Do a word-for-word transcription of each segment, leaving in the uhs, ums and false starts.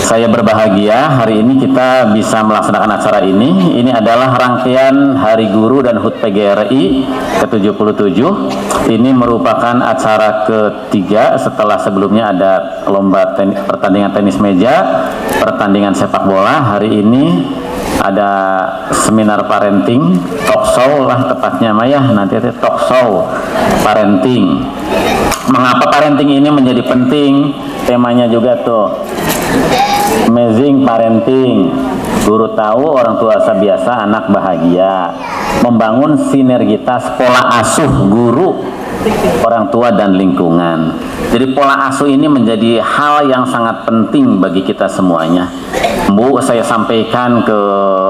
Saya berbahagia hari ini kita bisa melaksanakan acara ini. Ini adalah rangkaian Hari Guru dan H U T P G R I ke tujuh puluh tujuh. Ini merupakan acara ketiga setelah sebelumnya ada lomba ten pertandingan tenis meja, pertandingan sepak bola. Hari ini ada seminar parenting, talk show lah tepatnya Maya, nanti itu talk show parenting. Mengapa parenting ini menjadi penting? Temanya juga tuh amazing parenting. Guru tahu, orang tua biasa, anak bahagia. Membangun sinergitas pola asuh guru, orang tua dan lingkungan. Jadi pola asuh ini menjadi hal yang sangat penting bagi kita semuanya. Bu, saya sampaikan ke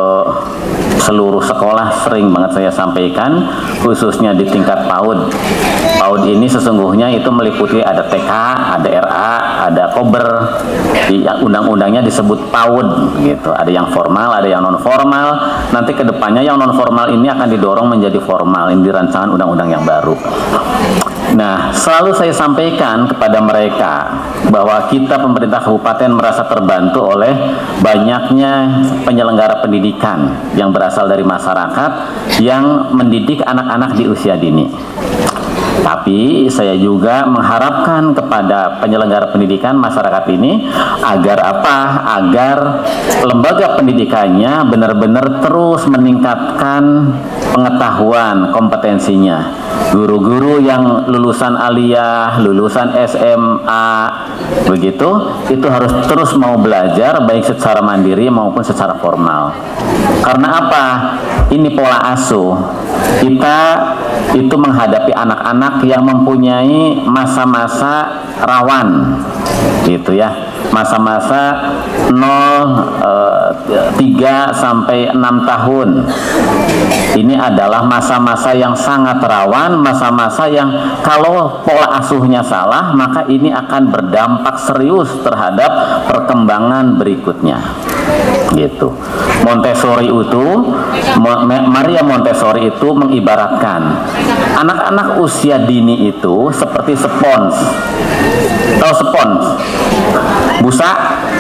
seluruh sekolah, sering banget saya sampaikan, khususnya di tingkat PAUD. PAUD ini sesungguhnya itu meliputi ada T K, ada R A, ada Kober. Di undang-undangnya disebut PAUD gitu. Ada yang formal, ada yang non formal. Nanti kedepannya yang non formal ini akan didorong menjadi formal. Ini rancangan undang-undang yang baru. Nah, selalu saya sampaikan kepada mereka bahwa kita pemerintah kabupaten merasa terbantu oleh banyaknya penyelenggara pendidikan yang berasal dari masyarakat yang mendidik anak-anak di usia dini. Tapi saya juga mengharapkan kepada penyelenggara pendidikan masyarakat ini agar apa? Agar lembaga pendidikannya benar-benar terus meningkatkan pengetahuan, kompetensinya. Guru-guru yang lulusan aliyah, lulusan S M A, begitu, itu harus terus mau belajar baik secara mandiri maupun secara formal. Karena apa? Ini pola asuh. Kita itu menghadapi anak-anak yang mempunyai masa-masa rawan, gitu ya, masa-masa nol tiga sampai enam tahun. Ini adalah masa-masa yang sangat rawan, masa-masa yang kalau pola asuhnya salah, maka ini akan berdampak serius terhadap perkembangan berikutnya. Gitu. Montessori itu, Maria Montessori itu mengibaratkan anak-anak usia dini itu seperti spons. Tahu spons? Busa?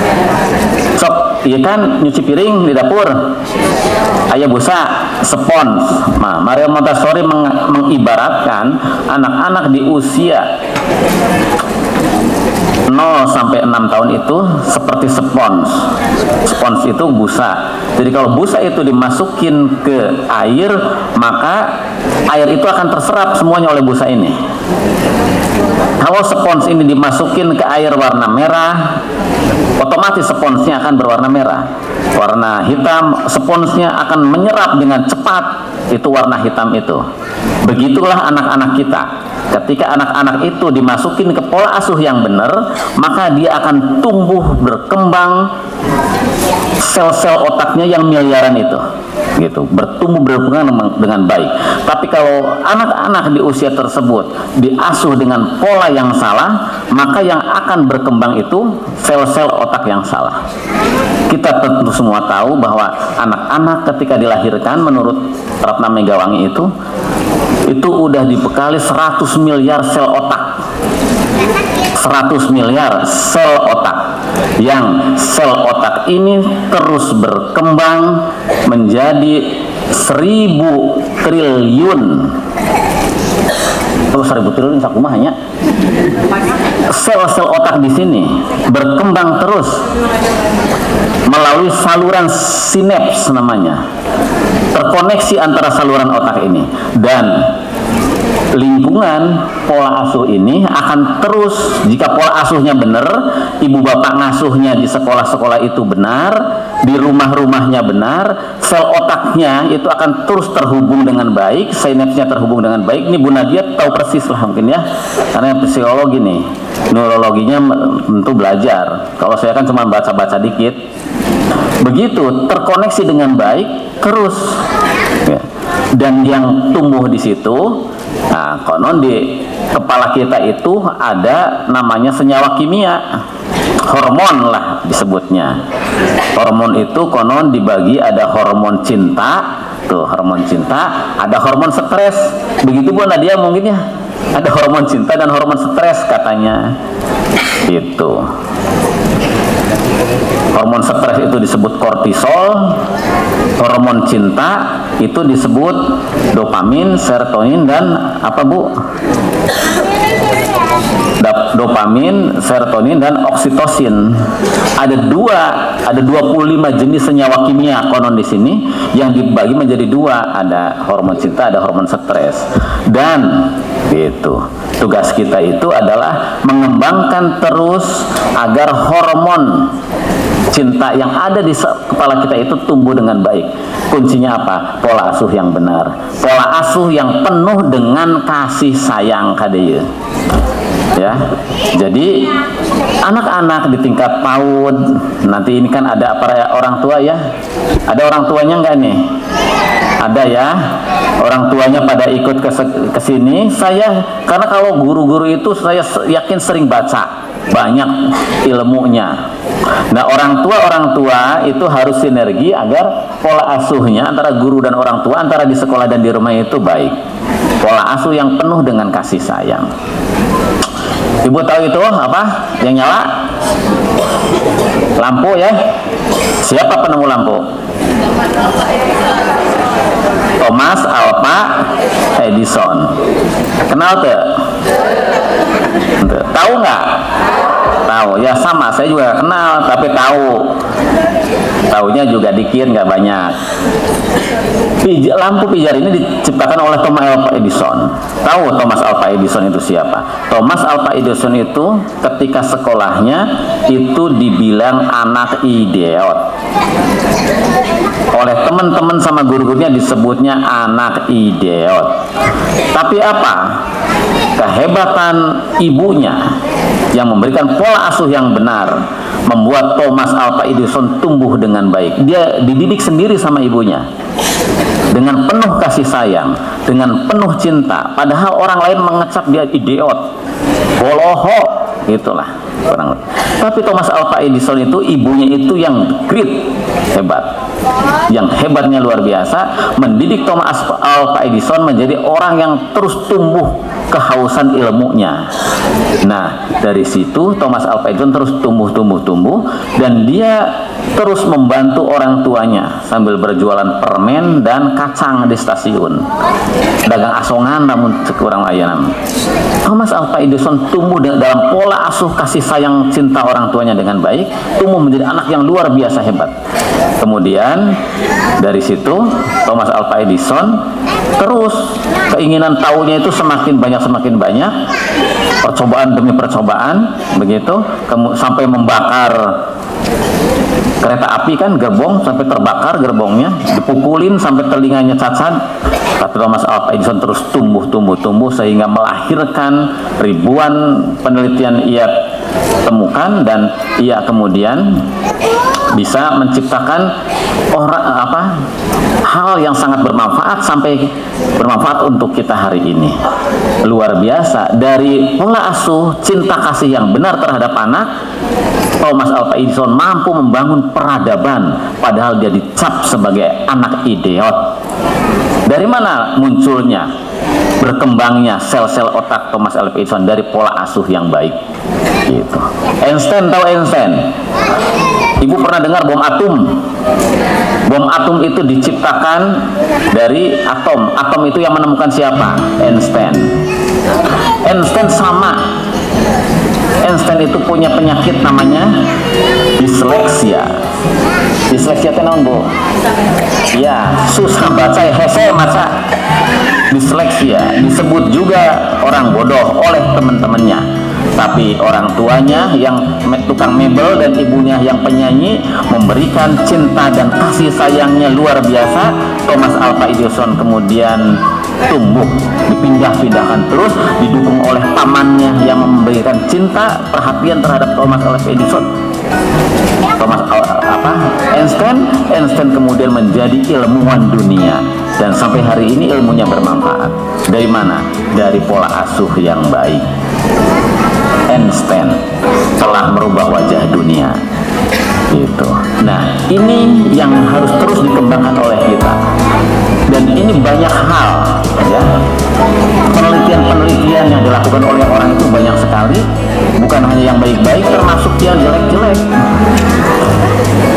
Sok, iya kan nyuci piring di dapur. Ayah busa, spons. Nah, Maria Montessori meng mengibaratkan anak-anak di usia nol sampai enam tahun itu seperti spons. Spons itu busa. Jadi kalau busa itu dimasukin ke air, maka air itu akan terserap semuanya oleh busa ini. Kalau spons ini dimasukin ke air warna merah, otomatis sponsnya akan berwarna merah. Warna hitam, sponsnya akan menyerap dengan cepat itu warna hitam itu. Begitulah anak-anak kita. Ketika anak-anak itu dimasukin ke pola asuh yang benar, maka dia akan tumbuh berkembang, sel-sel otaknya yang miliaran itu, gitu, bertumbuh berkembang dengan baik. Tapi kalau anak-anak di usia tersebut diasuh dengan pola yang salah, maka yang akan berkembang itu sel-sel otak yang salah. Kita tentu semua tahu bahwa anak-anak ketika dilahirkan menurut Ratna Megawangi itu itu udah dibekali seratus miliar sel otak. seratus miliar sel otak, yang sel otak ini terus berkembang menjadi seribu triliun. Terus seribu triliun sakumahnya. Sel-sel otak di sini berkembang terus melalui saluran sinaps namanya. Terkoneksi antara saluran otak ini dan lingkungan pola asuh ini akan terus, jika pola asuhnya benar, ibu bapak ngasuhnya di sekolah-sekolah itu benar, di rumah-rumahnya benar, sel otaknya itu akan terus terhubung dengan baik, sinapsnya terhubung dengan baik. Ini Bu Nadia tahu persis lah mungkin ya, karena psikologi nih, neurologinya tentu belajar. Kalau saya kan cuma baca-baca dikit. Begitu terkoneksi dengan baik terus ya. Dan yang tumbuh di situ, nah konon di kepala kita itu ada namanya senyawa kimia, hormon lah disebutnya. Hormon itu konon dibagi, ada hormon cinta, tuh hormon cinta, ada hormon stres. Begitu Bu Nadia mungkin ya, ada hormon cinta dan hormon stres katanya. Itu hormon stres itu disebut kortisol, hormon cinta itu disebut dopamin, serotonin, dan apa Bu? Dopamin, serotonin, dan oksitosin. Ada dua, ada dua puluh lima jenis senyawa kimia konon di sini yang dibagi menjadi dua, ada hormon cinta, ada hormon stres. Dan gitu. Tugas kita itu adalah mengembangkan terus agar hormon cinta yang ada di kepala kita itu tumbuh dengan baik. Kuncinya apa? Pola asuh yang benar, pola asuh yang penuh dengan kasih sayang kadeye. Ya, jadi anak-anak di tingkat PAUD nanti ini kan ada para orang tua ya, ada orang tuanya nggak nih? Ada ya, orang tuanya pada ikut ke, ke sini. Saya karena kalau guru-guru itu saya yakin sering baca banyak ilmunya. Nah, orang tua orang tua itu harus sinergi agar pola asuhnya antara guru dan orang tua, antara di sekolah dan di rumah itu baik. Pola asuh yang penuh dengan kasih sayang. Ibu tahu itu apa yang nyala? Lampu ya. Siapa penemu lampu? Thomas Alva Edison. Kenal tuh? Tahu nggak? Tahu ya, sama saya juga kenal tapi tahu. Taunya juga dikit, nggak banyak. Pij lampu pijar ini diciptakan oleh Thomas Alva Edison. Tahu Thomas Alva Edison itu siapa? Thomas Alva Edison itu ketika sekolahnya itu dibilang anak idiot. Oleh teman-teman sama guru-gurunya disebutnya anak idiot. Tapi apa? Kehebatan ibunya yang memberikan pola asuh yang benar membuat Thomas Alva Edison tumbuh dengan baik. Dia dididik sendiri sama ibunya dengan penuh kasih sayang, dengan penuh cinta. Padahal orang lain mengecap dia idiot, boloho, itulah orang. Tapi Thomas Alva Edison itu ibunya itu yang great, hebat. Yang hebatnya luar biasa, mendidik Thomas Alva Edison menjadi orang yang terus tumbuh kehausan ilmunya. Nah, dari situ Thomas Alva Edison terus tumbuh, tumbuh, tumbuh, dan dia terus membantu orang tuanya sambil berjualan permen dan kacang di stasiun. Dagang asongan namun sekurang layanan. Thomas Alva Edison tumbuh dalam pola asuh kasih sayang cinta orang tuanya dengan baik, tumbuh menjadi anak yang luar biasa hebat. Kemudian dari situ Thomas Alva Edison terus keinginan tahunya itu semakin banyak semakin banyak, percobaan demi percobaan begitu, sampai membakar kereta api kan, gerbong sampai terbakar gerbongnya, dipukulin sampai telinganya cacat. Tapi Thomas Alva Edison terus tumbuh tumbuh tumbuh sehingga melahirkan ribuan penelitian ia temukan, dan ia kemudian bisa menciptakan orang apa hal yang sangat bermanfaat sampai bermanfaat untuk kita hari ini. Luar biasa, dari pola asuh cinta kasih yang benar terhadap anak, Thomas Alva Edison mampu membangun peradaban padahal dia dicap sebagai anak idiot. Dari mana munculnya, berkembangnya sel-sel otak Thomas Alva Edison? Dari pola asuh yang baik. Gitu. Einstein, tahu Einstein? Ibu pernah dengar bom atom? Bom atom itu diciptakan dari atom. Atom itu yang menemukan siapa? Einstein. Einstein sama. Einstein itu punya penyakit namanya disleksia. Disleksia itu naon, Bu? Ya, susah baca, hese maca. Disleksia disebut juga orang bodoh oleh teman-temannya. Tapi orang tuanya yang tukang mebel dan ibunya yang penyanyi memberikan cinta dan kasih sayangnya luar biasa. Thomas Alva Edison kemudian tumbuh, dipindah-pindahkan terus, didukung oleh pamannya yang memberikan cinta, perhatian terhadap Thomas Alva Edison. Thomas apa? Einstein, Einstein kemudian menjadi ilmuwan dunia, dan sampai hari ini ilmunya bermanfaat. Dari mana? Dari pola asuh yang baik. Einstein telah merubah wajah dunia. Gitu. Nah, ini yang harus terus dikembangkan oleh kita. Dan ini banyak hal, ya. Penelitian-penelitian yang dilakukan oleh orang itu banyak sekali, bukan hanya yang baik-baik, termasuk yang jelek-jelek.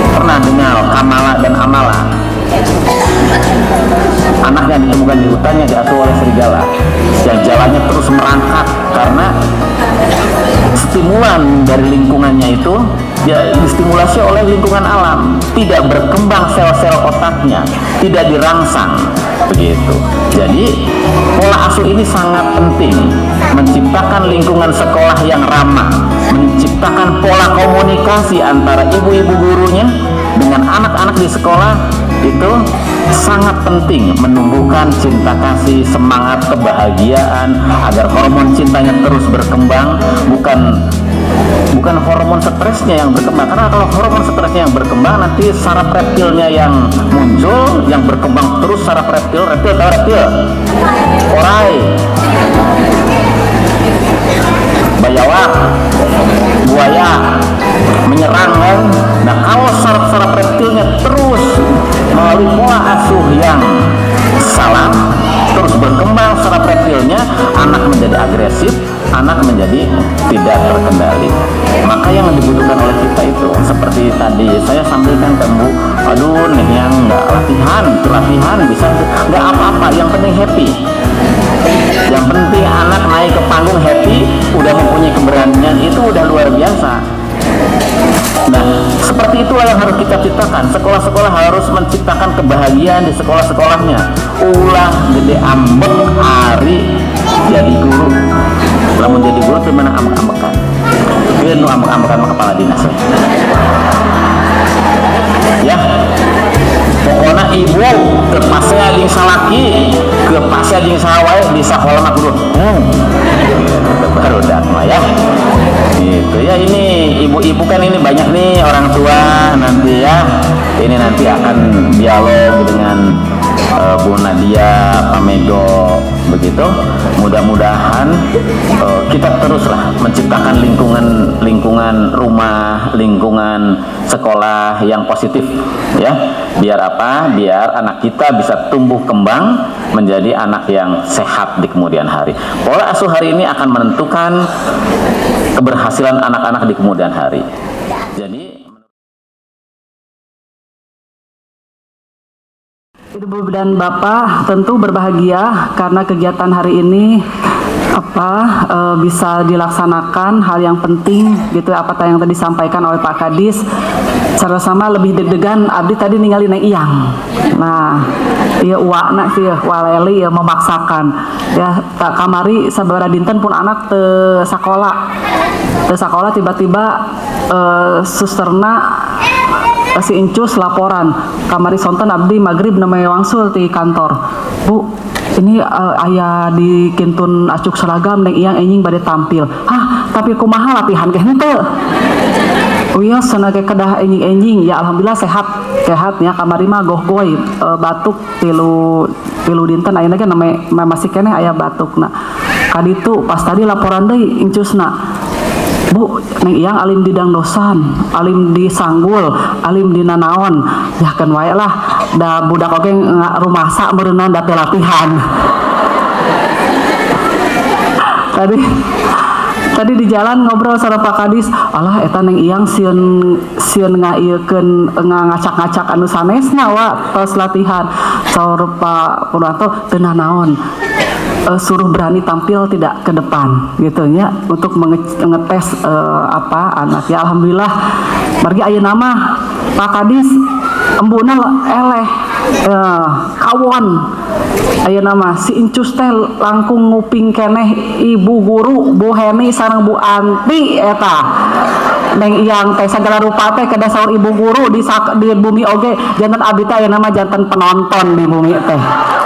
anak yang ditemukan di hutan yang diasuh oleh serigala, yang jalannya terus merangkak karena stimulan dari lingkungannya itu ya distimulasi oleh lingkungan alam, tidak berkembang sel-sel otaknya, tidak dirangsang begitu. Jadi pola asuh ini sangat penting, menciptakan lingkungan sekolah yang ramah, menciptakan pola komunikasi antara ibu-ibu gurunya dengan anak-anak di sekolah, itu sangat penting menumbuhkan cinta kasih, semangat, kebahagiaan agar hormon cintanya terus berkembang, bukan bukan hormon stresnya yang berkembang. Karena kalau hormon stresnya yang berkembang, nanti saraf reptilnya yang muncul, yang berkembang terus saraf reptil, reptil atau reptil, orai, bayawak, buaya menyerang kan. Nah, kalau saraf-saraf reptilnya terus melalui pola asuh yang salah terus berkembang saraf reptilnya, anak menjadi agresif, anak menjadi tidak terkendali. Maka yang dibutuhkan oleh kita itu seperti tadi saya sampaikan ke Bu, aduh nih yang nggak latihan, latihan bisa nggak apa-apa, yang penting happy. Yang penting anak naik ke panggung happy, udah mempunyai keberanian, itu udah luar biasa. Nah, seperti itulah yang harus kita ciptakan. Sekolah-sekolah harus menciptakan kebahagiaan di sekolah-sekolahnya. Ulah gede ambek hari jadi guru. Lamun jadi guru tuh mana ambek-ambekan. Dia nu ambek-ambekan sama kepala dinas. Ya. Pokoknya ibu ke pasnya jeung salaki, ke pasnya jeung sawae di sakola mah kudu. Hmm. Baru dak mah ya. Gitu ya, ini ibu-ibu kan ini banyak nih orang tua nanti ya. Ini nanti akan dialog dengan uh, Bu Nadia, Pak Mego begitu. Mudah-mudahan uh, kita teruslah menciptakan lingkungan lingkungan rumah, lingkungan sekolah yang positif ya. Biar apa? Biar anak kita bisa tumbuh kembang menjadi anak yang sehat di kemudian hari. Pola asuh hari ini akan menentukan keberhasilan anak-anak di kemudian hari. Jadi Ibu dan Bapak tentu berbahagia karena kegiatan hari ini apa e, bisa dilaksanakan hal yang penting gitu, apa yang tadi disampaikan oleh Pak Kadis. Sama-sama lebih deg-degan abdi tadi ninggalin Neng Iyang. Nah, ieu uwana sih waleli ya memaksakan. Ya tak kamari sabaraha dinten pun anak teu sakola. Teu sakola tiba-tiba e, susterna si Incus laporan kamari sonten abdi maghrib namanya wangsul di kantor. Bu, ini uh, ayah di kintun acuk seragam neng iyang enjing bade tampil. Hah, tapi kumaha latihan kehnya teu? Wios sana ke kedah enjing-enjing. Ya alhamdulillah sehat, sehat ya. Kamari mah goh-goy e, batuk tilu tilu dinten ayeuna ge name masih keneh aya batuk. Nah, kaditu pas tadi laporan deui Incusna. Bu, neng iyang alim di dangdosan, alim di sanggul, alim di nanaon. Ya kan wae lah, da budak oge rumasa meureunna da teu latihan. Tadi tadi di jalan ngobrol sama Pak Kadis, alah eta neng iyang sieun sieun ngaieukeun ngacak-ngacak anu sanesna wa tos latihan. Saur Pak Purwanto teu nanaon. Uh, suruh berani tampil tidak ke depan gitu ya, untuk mengetes uh, apa anak ya. Alhamdulillah margi ayeuna nama Pak Kadis embuna eleh uh, kawon ayeuna mah si Incus teh langkung nguping keneh ibu guru Bu Heni sareng Bu Anti eta neng iyang teh segala rupa teh kada saur ibu guru di, di bumi oge janten abdi teh ayeuna mah janten penonton di bumi teh.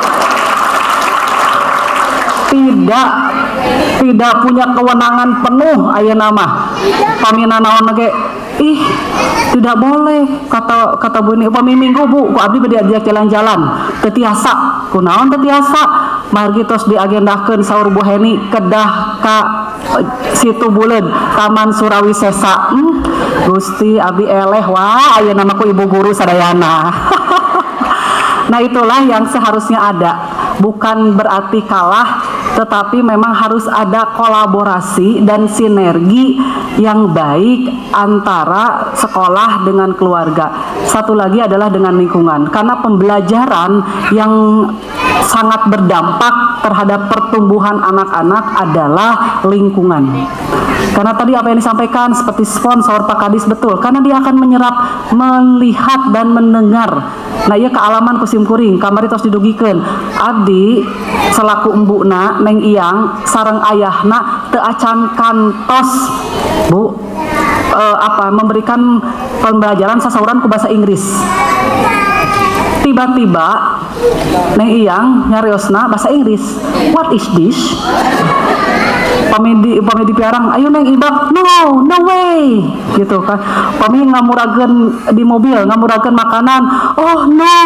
Tidak tidak punya kewenangan penuh ayeuna mah pamina naon ge ih tidak boleh kata kata Bu ini upami minggu Bu ku abdi bade diajak jalan-jalan teu tiasa kunaon teu tiasa margi tos diagendakeun saur Bu Heni kedah ka situ buleud Taman Surawisesa. hmm, Gusti abdi eleh wah ayeuna mah ku ibu guru sadayana. Nah itulah yang seharusnya ada, bukan berarti kalah, tetapi memang harus ada kolaborasi dan sinergi yang baik antara sekolah dengan keluarga. Satu lagi adalah dengan lingkungan, karena pembelajaran yang sangat berdampak terhadap pertumbuhan anak-anak adalah lingkungan. Karena tadi apa yang disampaikan seperti sponsor Pak Kadis betul, karena dia akan menyerap, melihat dan mendengar. Nah iya kealaman kusim kuring, kamari tos didugikan. Abdi selaku embuna neng iyang sareng ayahna teu acan kantos Bu eh, apa memberikan pembelajaran sasauran ku bahasa Inggris. Tiba-tiba neng iyang nyariosna bahasa Inggris. What is this? Pamedi pamedi piarang, ayo neng ibak, no, no way, gitu kan. Pami ngamuragen di mobil, ngamuragen makanan, oh no,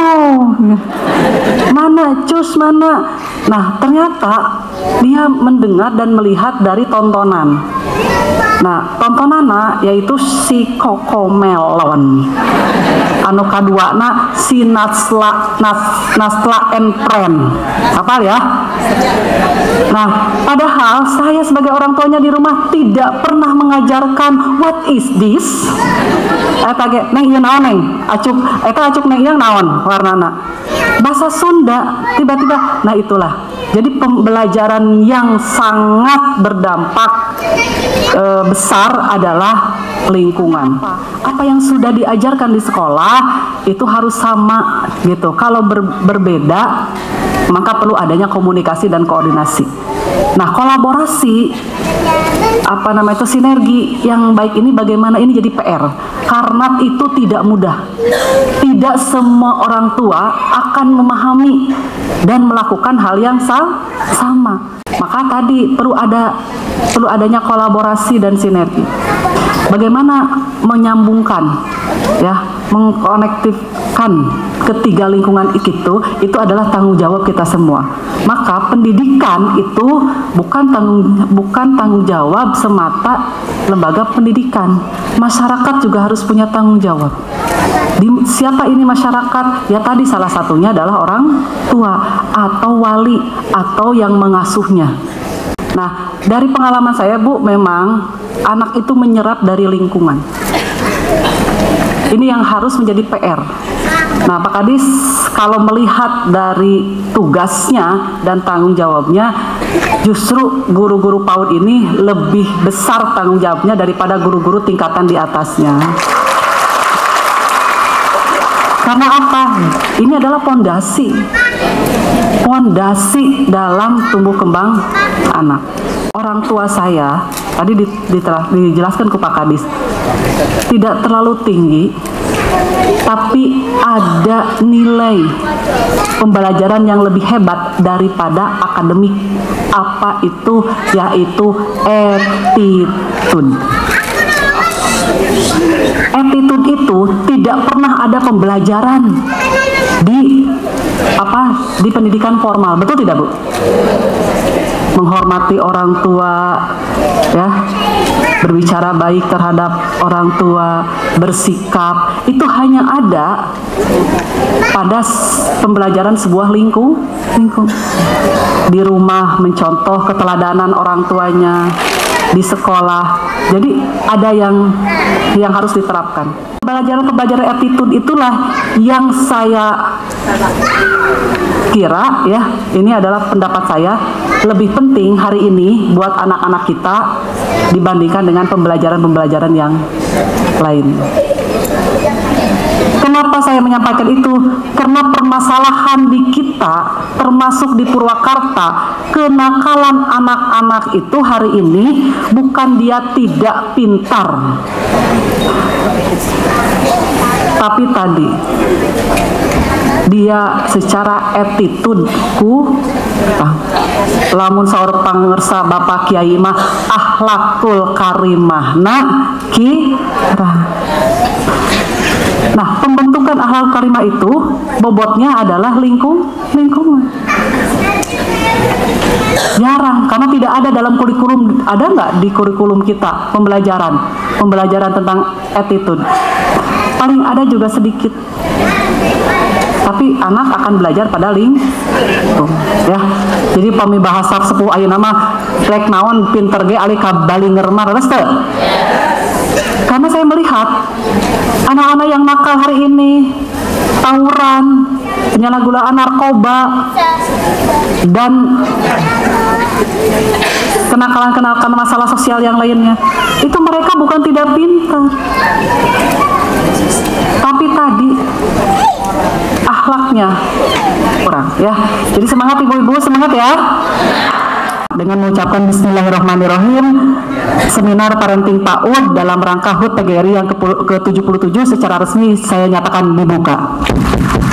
mana cus mana. Nah ternyata dia mendengar dan melihat dari tontonan. Nah tontonana yaitu si Cocomelon, anu kaduana si Nasla Nas, Nasla and Friend, apa ya? Nah padahal saya sebagai orang tuanya di rumah tidak pernah mengajarkan what is this. Eta ge neng ieu naon neng? Acuk eta acuk neng ieu naon warnana? Bahasa Sunda tiba-tiba. Nah itulah. Jadi pembelajaran yang sangat berdampak e, besar adalah lingkungan. Apa yang sudah diajarkan di sekolah itu harus sama gitu. Kalau ber, berbeda maka perlu adanya komunikasi dan koordinasi. Nah kolaborasi apa namanya itu sinergi yang baik ini bagaimana ini jadi P R karena itu tidak mudah. Tidak semua orang tua akan memahami dan melakukan hal yang sama. Maka tadi perlu ada perlu adanya kolaborasi dan sinergi. Bagaimana menyambungkan ya, mengkonektifkan ketiga lingkungan itu itu adalah tanggung jawab kita semua. Maka pendidikan itu bukan tanggung bukan tanggung jawab semata lembaga pendidikan. Masyarakat juga harus punya tanggung jawab. Di, siapa ini masyarakat? Ya tadi salah satunya adalah orang tua atau wali atau yang mengasuhnya. Nah, dari pengalaman saya Bu, memang anak itu menyerap dari lingkungan. Ini yang harus menjadi P R. Nah, Pak Kadis kalau melihat dari tugasnya dan tanggung jawabnya, justru guru-guru PAUD ini lebih besar tanggung jawabnya daripada guru-guru tingkatan di atasnya. Karena apa? Ini adalah pondasi. Pondasi dalam tumbuh kembang anak. Orang tua saya, tadi dijelaskan ke Pak Kadis, tidak terlalu tinggi, tapi ada nilai pembelajaran yang lebih hebat daripada akademik. Apa itu? Yaitu attitude. Attitude itu tidak pernah ada pembelajaran di apa di pendidikan formal, betul tidak Bu? Menghormati orang tua, ya, berbicara baik terhadap orang tua, bersikap, itu hanya ada pada pembelajaran sebuah lingkung, lingkung. Di rumah mencontoh keteladanan orang tuanya, di sekolah. Jadi ada yang yang harus diterapkan. Pembelajaran-pembelajaran attitude itulah yang saya kira, ya, ini adalah pendapat saya, lebih penting hari ini buat anak-anak kita dibandingkan dengan pembelajaran-pembelajaran yang lain. Kenapa saya menyampaikan itu? Karena permasalahan di kita, termasuk di Purwakarta, kenakalan anak-anak itu hari ini bukan dia tidak pintar, tapi tadi dia secara attitude ku ah, lamun saur pangersa Bapak Kiai mah akhlakul karimah nah kira. Nah, pembentukan akhlak karimah itu bobotnya adalah lingkung lingkungan. Jarang, karena tidak ada dalam kurikulum. Ada nggak di kurikulum kita pembelajaran pembelajaran tentang attitude? Paling ada juga sedikit. Tapi anak akan belajar pada lingkungan, ya. Jadi pami bahasa sepuh ayeuna mah rek naon pinter ge ali ka balinger mah leres teu? Karena saya melihat anak-anak yang nakal hari ini, tawuran, penyalahgunaan narkoba, dan kenakalan-kenakalan masalah sosial yang lainnya. Itu mereka bukan tidak pintar, tapi tadi akhlaknya kurang ya. Jadi semangat ibu-ibu, semangat ya. Dengan mengucapkan Bismillahirrahmanirrahim, seminar parenting PAUD dalam rangka H U T P G R I yang ke tujuh puluh tujuh secara resmi saya nyatakan dibuka.